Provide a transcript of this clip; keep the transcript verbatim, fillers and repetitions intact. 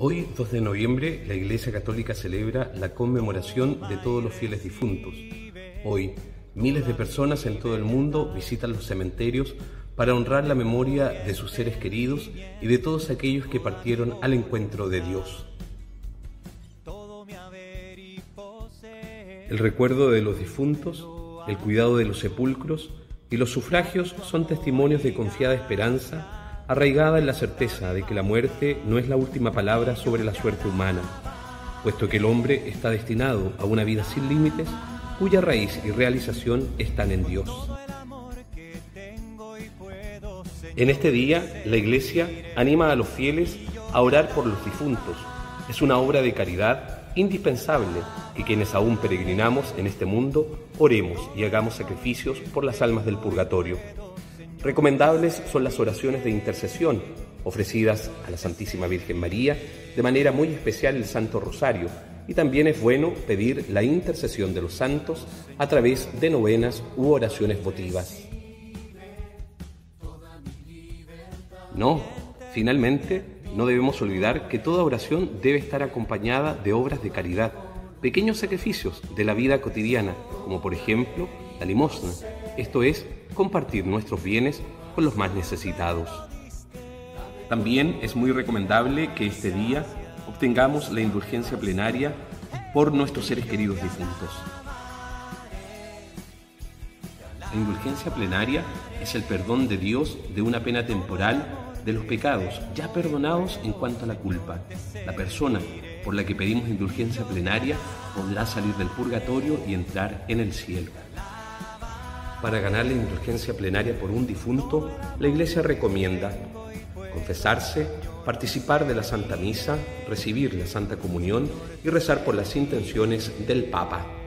Hoy, dos de noviembre, la Iglesia Católica celebra la conmemoración de todos los fieles difuntos. Hoy, miles de personas en todo el mundo visitan los cementerios para honrar la memoria de sus seres queridos y de todos aquellos que partieron al encuentro de Dios. El recuerdo de los difuntos, el cuidado de los sepulcros y los sufragios son testimonios de confiada esperanza, arraigada en la certeza de que la muerte no es la última palabra sobre la suerte humana, puesto que el hombre está destinado a una vida sin límites, cuya raíz y realización están en Dios. En este día, la Iglesia anima a los fieles a orar por los difuntos. Es una obra de caridad indispensable que quienes aún peregrinamos en este mundo oremos y hagamos sacrificios por las almas del purgatorio. Recomendables son las oraciones de intercesión ofrecidas a la Santísima Virgen María, de manera muy especial el Santo Rosario, y también es bueno pedir la intercesión de los santos a través de novenas u oraciones votivas. No, finalmente, no debemos olvidar que toda oración debe estar acompañada de obras de caridad, pequeños sacrificios de la vida cotidiana, como por ejemplo la limosna, esto es, compartir nuestros bienes con los más necesitados. También es muy recomendable que este día obtengamos la indulgencia plenaria por nuestros seres queridos difuntos. La indulgencia plenaria es el perdón de Dios de una pena temporal de los pecados ya perdonados en cuanto a la culpa. La persona por la que pedimos indulgencia plenaria podrá salir del purgatorio y entrar en el cielo. Para ganar la indulgencia plenaria por un difunto, la Iglesia recomienda confesarse, participar de la Santa Misa, recibir la Santa Comunión y rezar por las intenciones del Papa.